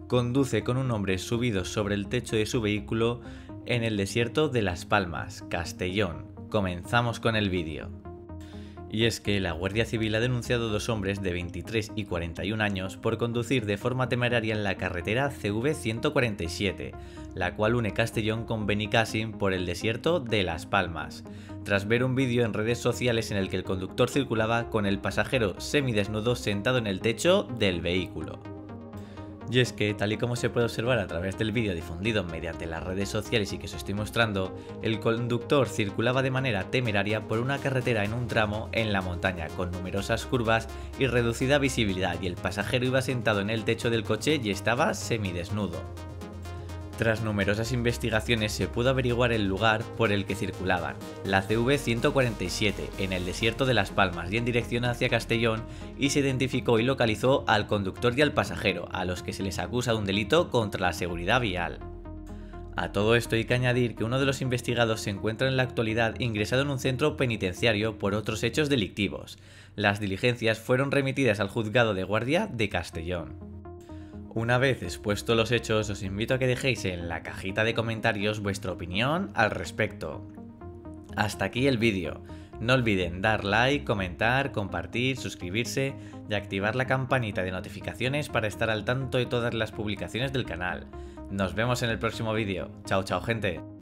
conduce con un hombre subido sobre el techo de su vehículo en el desierto de Las Palmas, Castellón. Comenzamos con el vídeo. Y es que la Guardia Civil ha denunciado a dos hombres de 23 y 41 años por conducir de forma temeraria en la carretera CV147, la cual une Castellón con Benicàssim por el desierto de Las Palmas, tras ver un vídeo en redes sociales en el que el conductor circulaba con el pasajero semidesnudo sentado en el techo del vehículo. Y es que, tal y como se puede observar a través del vídeo difundido mediante las redes sociales y que os estoy mostrando, el conductor circulaba de manera temeraria por una carretera en un tramo en la montaña con numerosas curvas y reducida visibilidad, y el pasajero iba sentado en el techo del coche y estaba semidesnudo. Tras numerosas investigaciones se pudo averiguar el lugar por el que circulaban, la CV147, en el desierto de Las Palmas y en dirección hacia Castellón, y se identificó y localizó al conductor y al pasajero, a los que se les acusa de un delito contra la seguridad vial. A todo esto hay que añadir que uno de los investigados se encuentra en la actualidad ingresado en un centro penitenciario por otros hechos delictivos. Las diligencias fueron remitidas al juzgado de guardia de Castellón. Una vez expuestos los hechos, os invito a que dejéis en la cajita de comentarios vuestra opinión al respecto. Hasta aquí el vídeo. No olviden dar like, comentar, compartir, suscribirse y activar la campanita de notificaciones para estar al tanto de todas las publicaciones del canal. Nos vemos en el próximo vídeo. Chao, chao, gente.